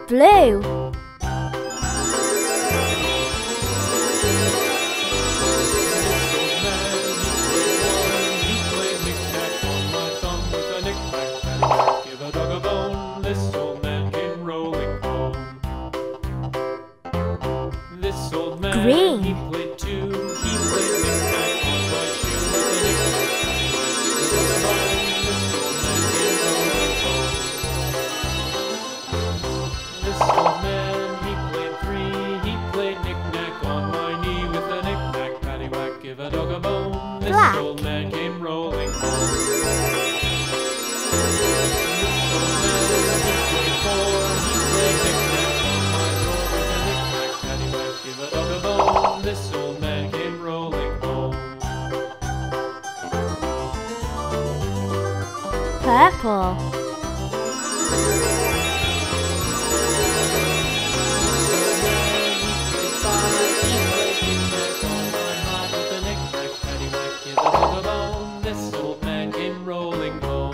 Blue. Give a dog a bone, this old man came rolling home. This old man, Green. he played too, he played knick-knack on my shoe with a knick-knack. This old man, he played three, he played knick-knack on my knee with a knick-knack, paddywhack, give a dog a bone. This Black. old man came rolling home. This old man came rolling home. Purple. This old man came rolling home.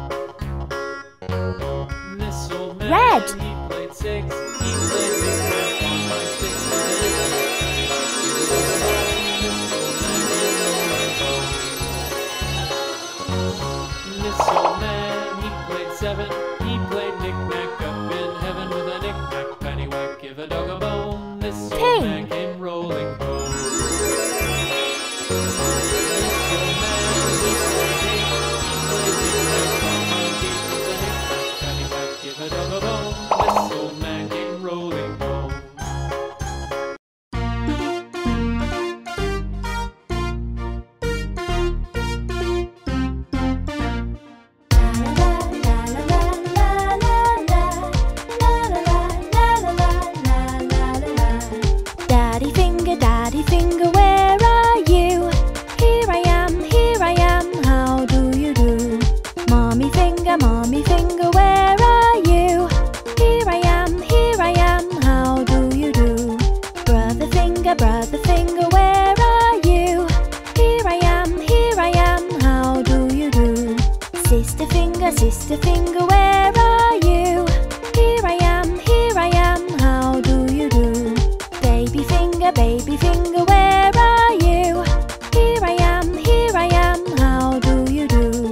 This old man, Red. he played six, he played knick-knack on my stick with a knick-knack. This old man, he played seven, he played knick-knack up in heaven with a knick-knack, paddywhack, give a dog a bone. This old Pink. man came rolling home. This old man, he played eight, he played knick-knack on my gate with a knick-knack, paddywhack, give a dog a bone. This old man came rolling home. Daddy finger, where are you? Here I am, how do you do? Mommy finger, where are you? Here I am, how do you do? Brother finger, where are you? Here I am, how do you do? Sister finger, where are you? Here I am, how do you do? Baby finger, where are you? Here I am, how do you do?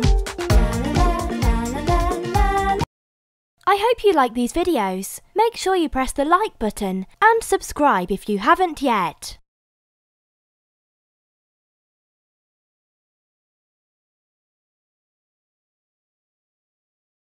I hope you like these videos. Make sure you press the like button and subscribe if you haven't yet.